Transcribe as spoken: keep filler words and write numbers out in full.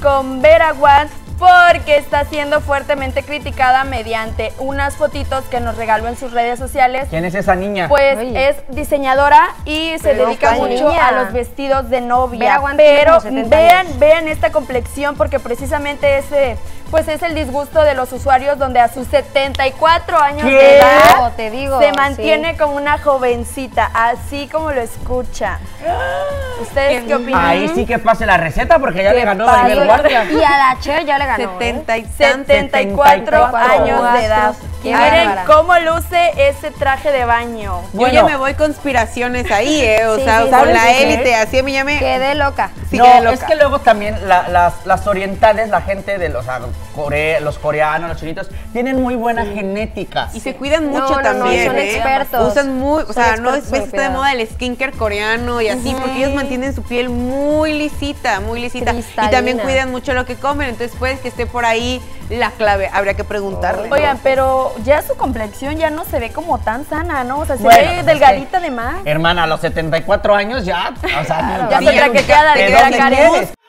con Vera Wang porque está siendo fuertemente criticada mediante unas fotitos que nos regaló en sus redes sociales. ¿Quién es esa niña? Pues Ay. es diseñadora y se Pero dedica ¿cuál mucho niña? a los vestidos de novia. Vera Wang tiene Pero como setenta vean, años. vean esta complexión porque precisamente ese, pues es el disgusto de los usuarios donde a sus setenta y cuatro años ¿Qué? de edad Te digo, se mantiene sí. como una jovencita, así como lo escucha. ¿Ustedes qué, Qué opinan? Ahí sí que pase la receta porque ya ¿Qué le ganó pasa? Maribel Guardia. Y a la Cher ya le ganó. setenta ¿eh? y tantos. setenta y cuatro años de edad. Qué Y miren bárbara. cómo luce ese traje de baño. Yo Bueno. ya me voy conspiraciones ahí, ¿eh? O Sí, sea, sí, con ¿sabes la qué? élite, así a mí ya me... Quedé loca. Sí, no, quedé loca. es que luego también la- las, las orientales, la gente de los, o sea, core- los coreanos, los chinitos, tienen muy buena genética. Y se cuidan No, mucho no, no, también, son ¿eh? expertos. Usan muy, o Son sea, no expertos es, ves en está de cuidado. moda el skincare coreano y así, porque ellos mantienen su piel muy lisita, muy lisita. Y Cristalina. también cuidan mucho lo que comen, entonces puede que esté por ahí la clave, habría que preguntarle. ¿no? Oigan, pero ya su complexión ya no se ve como tan sana, ¿no? O sea, se Bueno, ve pues es delgadita de más. Hermana, a los setenta y cuatro años ya, o sea, Ya ni- se traqueteada de ¿de que era dónde Karen. quieres?